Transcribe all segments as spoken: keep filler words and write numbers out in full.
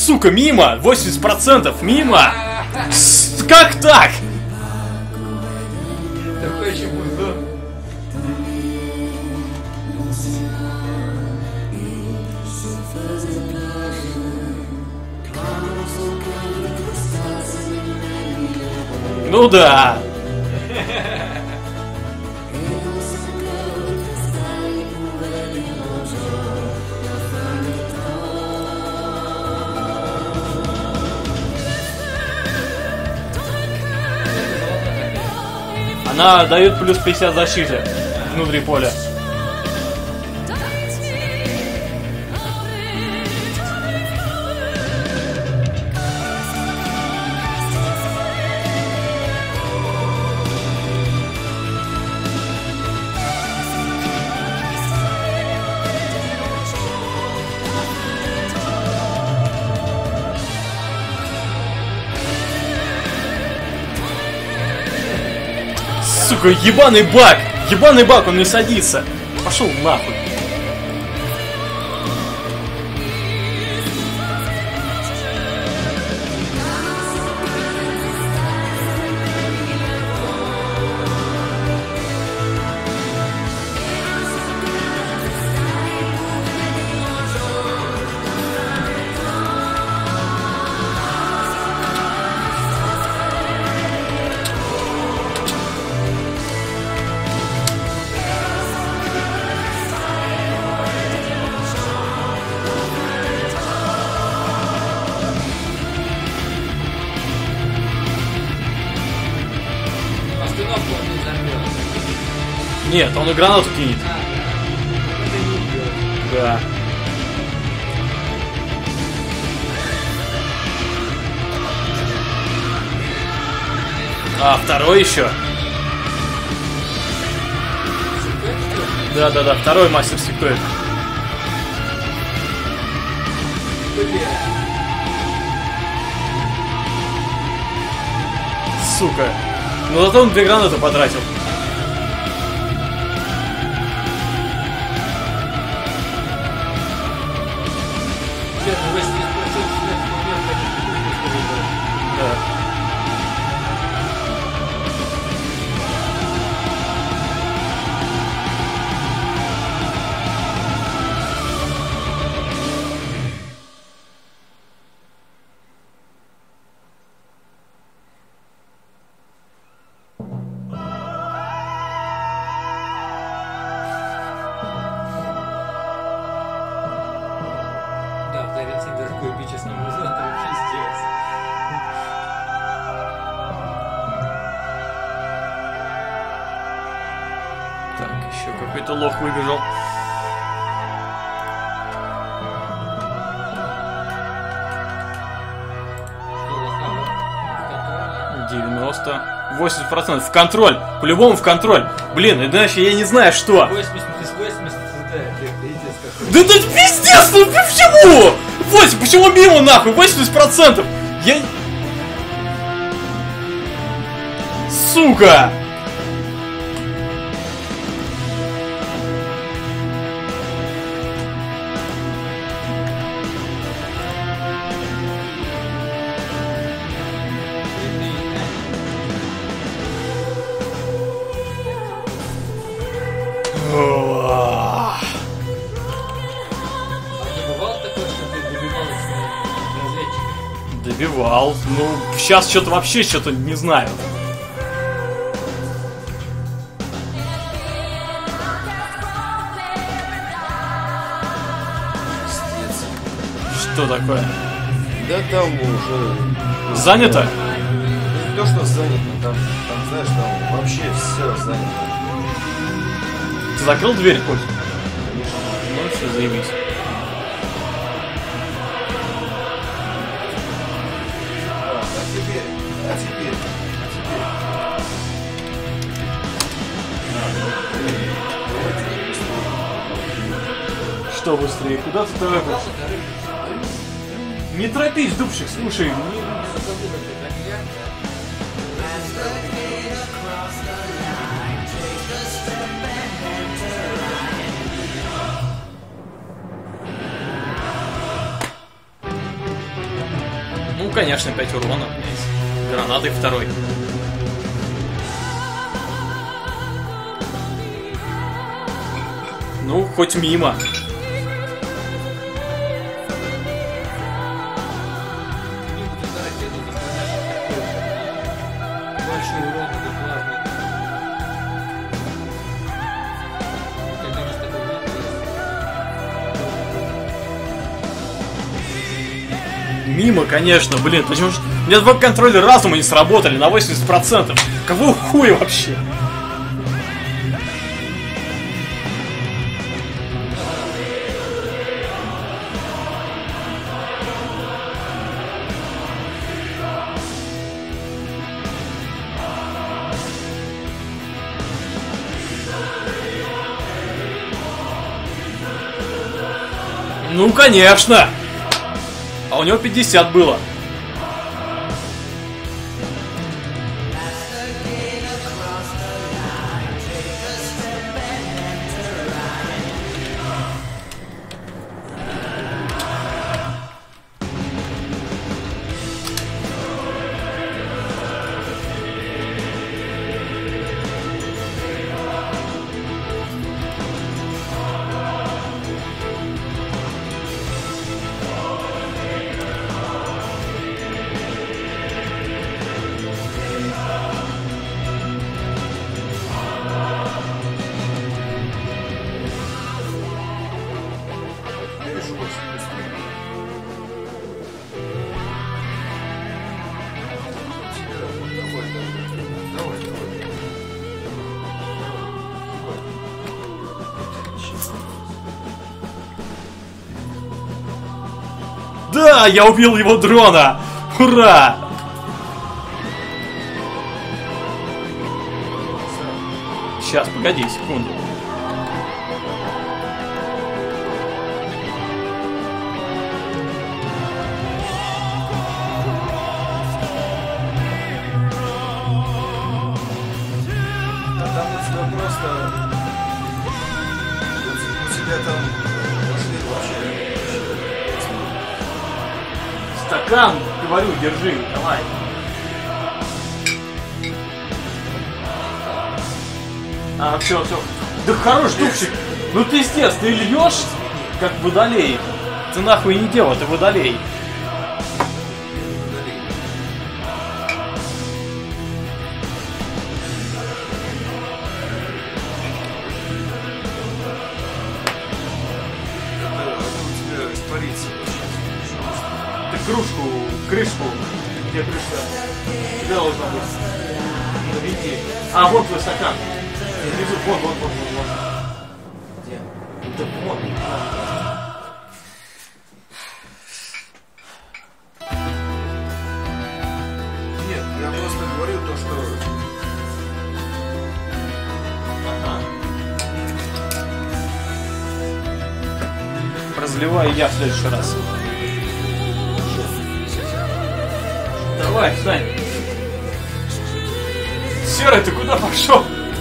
сука, мимо! восемьдесят процентов мимо! С как так? Такой еще музон. Ну да. Она дает плюс пятьдесят защиты внутри поля. Сука, ебаный баг! Ебаный баг, он не садится! Пошел нахуй! Остановку он не взорвет. Нет, он и гранату кинет. А, это не убьет. Да. А, второй еще? Да-да-да, второй мастер секрет. Бля. Сука. Ну зато он две гранаты потратил. Где-то восемьдесят процентов снять момент, как Да. Да, второй всегда такой эпический музон, это пиздец. Так, еще какой-то лох выбежал. Что, лохава? В контроле? девяносто. восемьдесят процентов. В контроль. По-любому в контроль. Блин, иначе я не знаю что. восемьдесят плюс восемьдесят, да, это пиздец какой. Да это пиздец, ну почему? восемь, почему мимо нахуй? восемьдесят процентов. Я... Сука. А ты бывал такое, что ты добивал разведчиков? Добивал. Ну, сейчас что-то вообще что-то не знаю. Что такое? Да там уже... Занято? Не то, что занято, там, там, знаешь, там вообще все занято. Ты закрыл дверь хоть? Конечно. Ну все, заебись. А, а теперь, а теперь, а теперь. Что быстрее? Куда ты торопишься? Не торопись, дубчик, слушай. не- конечно, пять урона, блядь. Гранатой второй. Ну, хоть мимо. Большой урон, это плазмы. Когда мы с тобой виделись. Мимо, конечно, блин. Почему же... У меня два контроллера разума не сработали на восемьдесят процентов. Кого хуя вообще? Ну, конечно! А у него пятьдесят было. Да, я убил его дрона! Ура! Сейчас, погоди секунду. А там у тебя просто... У тебя там... Пошли вообще... Стакан, говорю, держи, давай. А, все, все. Да хорош, дубчик. Ну ты, пиздец, ты льешь, как водолей. Ты нахуй не делай, ты водолей. Кружку, крышку, где крышка? Где должна быть? Наведи. А, вот твой стакан. Внизу, вон, вон, вон, вон, вон. Где? Да вон. Нет, я просто говорю то, что... Ага. Разливаю я в следующий раз. Давай, встань. Серый, ты куда пошел?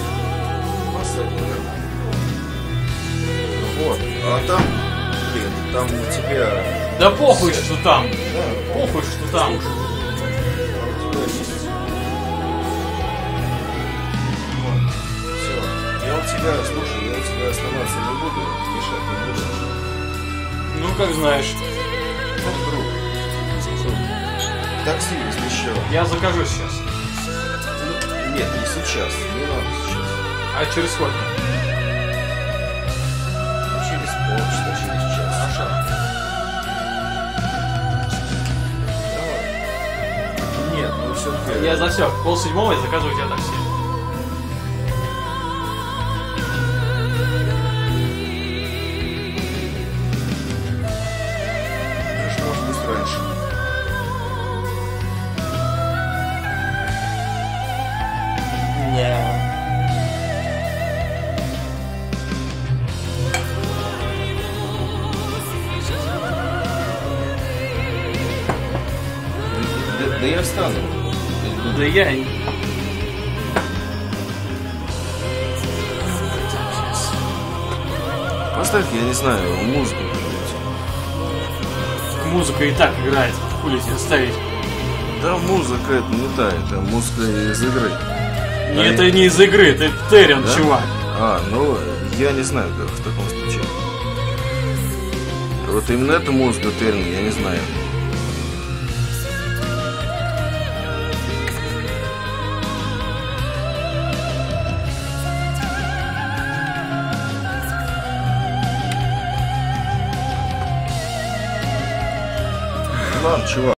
Вот, а там, блин, там у тебя... Да похуй, что там. Да, Похуй, что там. а у тебя есть... Вот, все. Я у тебя, слушай, я у тебя оставаться не буду, мешать не буду. Ну, как знаешь. Ну, друг. Такси, если что. Я закажу сейчас. Ну, нет, не сейчас, не надо сейчас. А через сколько? Через полчаса, через час. Хорошо. Давай. Нет, ну все-таки... Я за все. Пол седьмого я закажу у тебя такси. Конечно, может быть раньше. Не. Да, да я встану. Да я... Поставь, я не знаю, музыку. Музыка и так играет. Хули тебе ставить? Да, музыка это не та, это музыка из игры. Не, А это я- не из игры, это Террен, Да? чувак. А, ну, я не знаю, как в таком случае. Вот именно эта музыка Терн, я не знаю. Ладно, чувак.